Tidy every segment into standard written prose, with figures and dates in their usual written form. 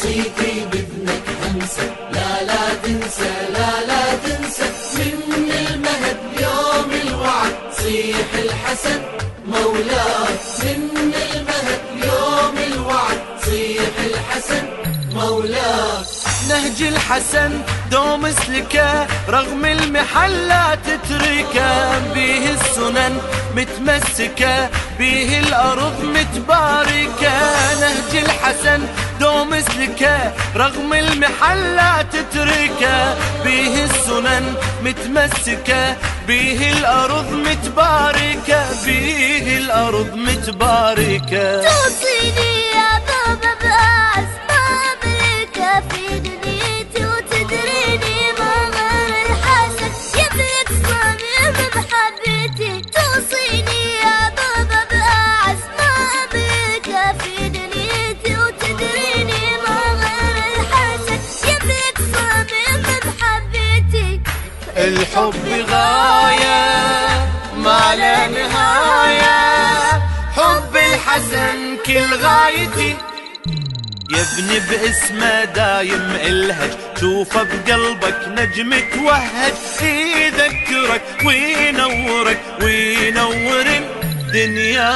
توصيتي بابنك همسة، لا تنسى لا تنسى، من المهد يوم الوعد صيح الحسن مولاك، من المهد يوم الوعد صيح الحسن مولاك. نهج الحسن دوم اسلكه رغم المحلات تتركه، بيه السنن متمسكه بيه الأرض متباركه. نهج الحسن دوم اسلكه رغم المحلات تتركه، بيه السنن متمسكه بيه الأرض متباركه، بيه الأرض متباركه. توصيني يا بابا بأعز ما أملكه في دنيتي، وتدريني ما غير الحسن يملك صميم محبتي. توصيني يا بابا بأعز ما أملكه في دنيتي، وتدريني ما غير الحسن يملك صميم محبتي. الحب غاية ما لا نهاية، حب الحسن كل غايتي. يا ابني باسمه دايم الهج، شوفه بقلبك نجم توهج، يذكرك وينورك وينور الدنيا.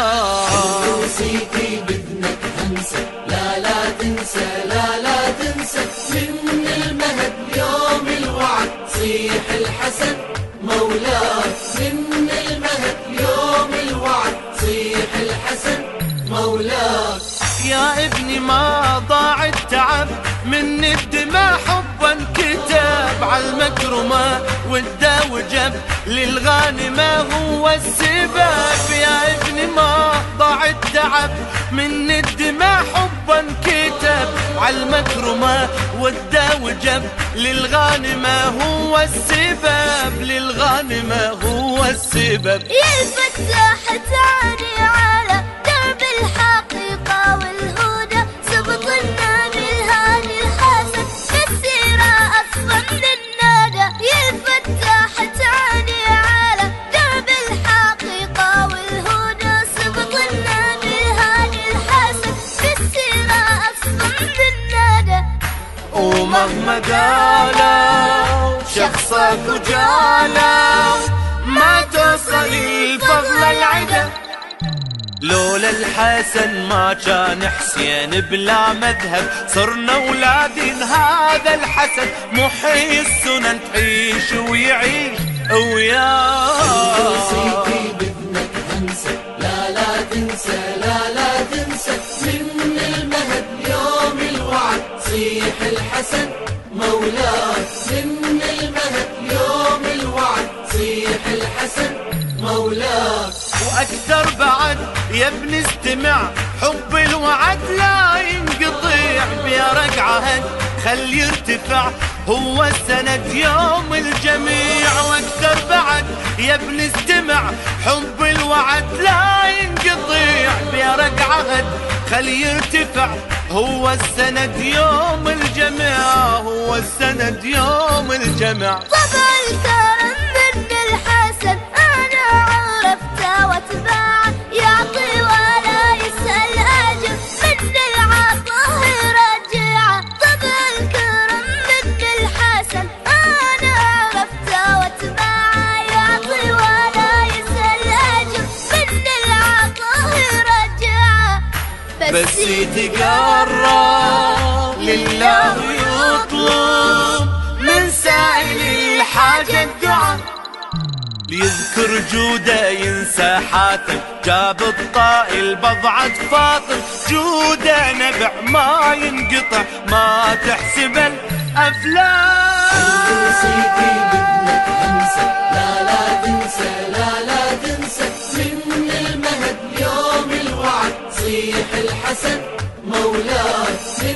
توصيتي بابنك همسة، لا تنسى لا تنسى، من المهد يوم الوعد صيح الحسن مولاك، من المهد يوم الوعد صيح الحسن مولاك. يا ابني ما ضاع التعب من الدماء، حبا كتاب عالمكرمة ودا وجب للغانمة هو السبب. يا ابني ما ضاع التعب من الدماء، حبا كتاب عالمكرمة ودا وجب للغانمة هو السبب، للغانمة هو السبب. يا الفتاح تعاني على درب الحقيقة والهدى، سبط النبي الهادي الحسن بالسيرة أصفى من الندى. يا الفتاح تعاني على درب الحقيقة والهدى، سبط النبي الهادي الحسن بالسيرة أصفى من الندى. ومهما قالوا شخصك وجالوا ما توصل الفضل العدا، لولا الحسن ما كان حسين بلا مذهب، صرنا اولادين هذا الحسن محيي السنن تعيش ويعيش وياه. توصيتي بابنك همسة، لا تنسى لا تنسى، من المهد يوم الوعد صيح الحسن مولاك، من المهد يوم الوعد صيح الحسن مولاك. واكثر بعد يا ابني استمع، حب الوعد لا ينقطع، بيرق عهد خل يرتفع هو السند يوم الجميع. واكثر بعد يا ابني استمع، حب الوعد لا ينقطع، بيرق عهد خل يرتفع هو السند يوم الجميع، هو السند يوم الجميع. طبع الكرم من الحسن أنا عرفته واتباعه، يعطي ولا يسأل أجر من العطاء يرجعه. طبع الكرم من الحسن أنا عرفته واتباعه، يعطي ولا يسأل أجر من العطاء يرجعه. بس يتقرب لله ويطلب من سائل الحاجة الدعاء، ليذكر جوده ينسى حاتم، جاب الطائل بضعة فاطم، جوده نبع ما ينقطع ما تحسب الأفلام. توصيتي بابنك همسة، لا تنسى لا تنسى، من المهد يوم الوعد صيح الحسن مولاك.